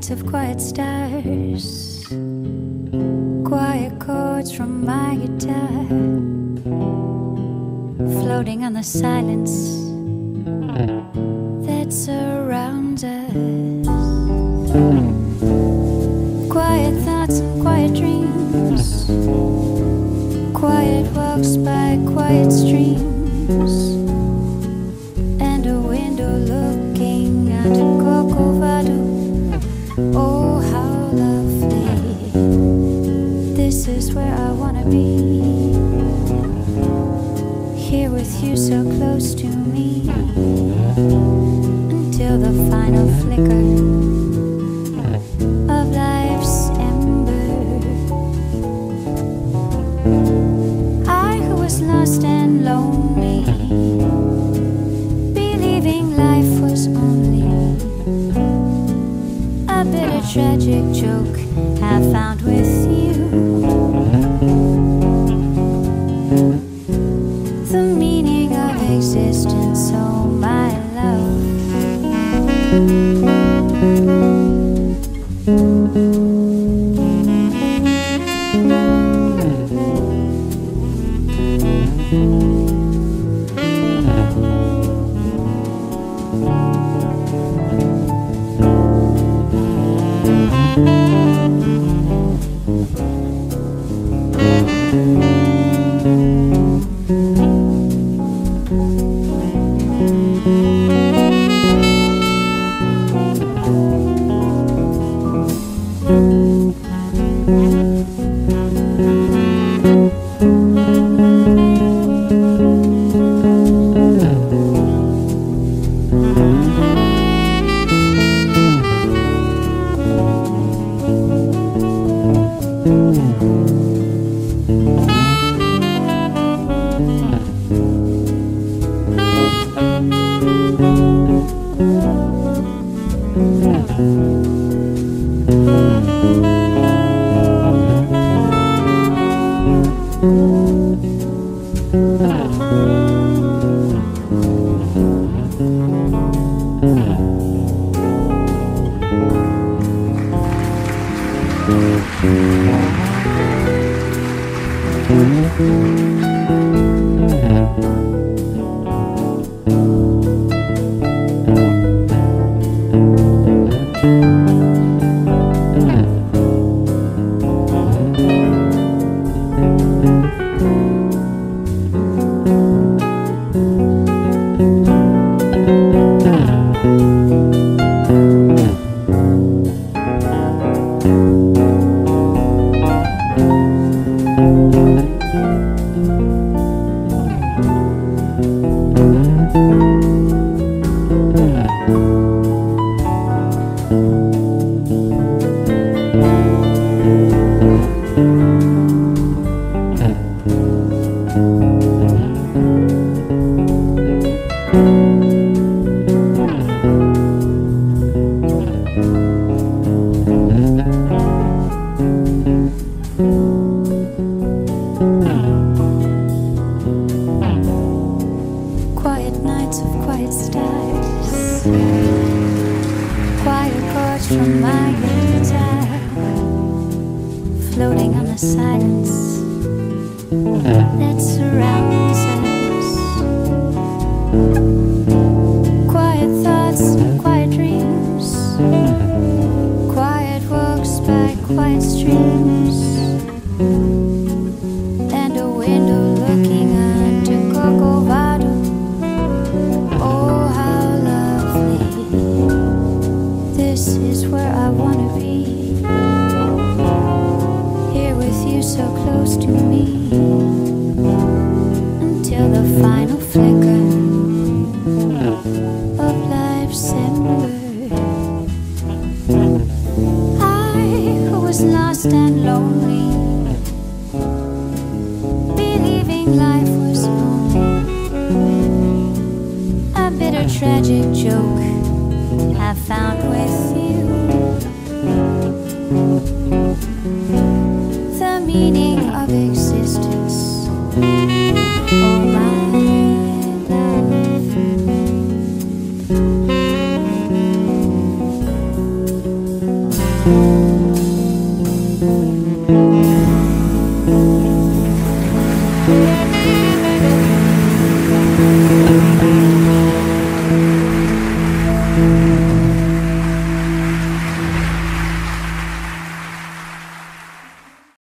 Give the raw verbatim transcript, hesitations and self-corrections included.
nights of quiet stars, quiet chords from my guitar, floating on the silence that surrounds us. Quiet thoughts and quiet dreams, quiet walks by quiet streams, and a window looking out to Corcovado. Oh, how lovely. This is where I wanna be, here with you so close to me, until the final flicker of life's ember. I who was lost and lonely, believing life was only a bitter tragic joke, have found with you the meaning of existence, oh my love. From my guitar, floating on the silence that surrounds us. Quiet thoughts, quiet dreams, quiet walks by quiet streams, and a window looking onto Corcovado. Oh, how lovely. This is where I wanna be, here with you so close to me, until the final flicker of life's ember. I who was lost and lonely, believing life was only a bitter tragic joke, have found with you the meaning